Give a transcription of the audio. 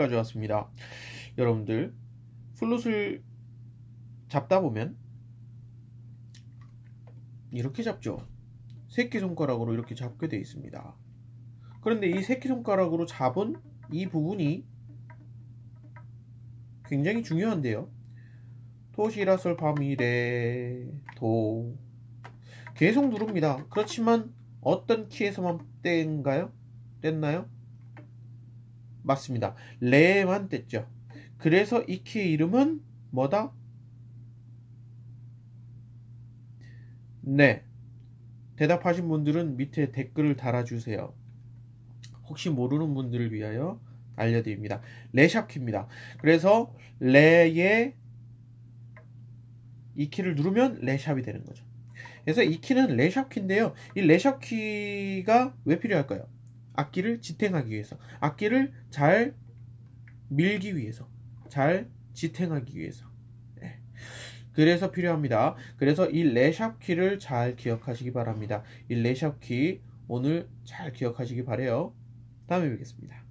가져왔습니다. 여러분들 플룻을 잡다 보면 이렇게 잡죠. 새끼손가락으로 이렇게 잡게 되어 있습니다. 그런데 이 새끼손가락으로 잡은 이 부분이 굉장히 중요한데요. 도시라솔 파미레 도 계속 누릅니다. 그렇지만 어떤 키에서만 뗐나요? 맞습니다. 레만 뗐죠. 그래서 이 키의 이름은 뭐다? 네. 대답하신 분들은 밑에 댓글을 달아주세요. 혹시 모르는 분들을 위하여 알려드립니다. 레샵 키입니다. 그래서 레의 이 키를 누르면 레샵이 되는 거죠. 그래서 이 키는 레샵 키인데요. 이 레샵 키가 왜 필요할까요? 악기를 지탱하기 위해서, 악기를 잘 밀기 위해서, 잘 지탱하기 위해서. 네. 그래서 필요합니다. 그래서 이 레샵 키를 잘 기억하시기 바랍니다. 이 레샵 키 오늘 잘 기억하시기 바래요. 다음에 뵙겠습니다.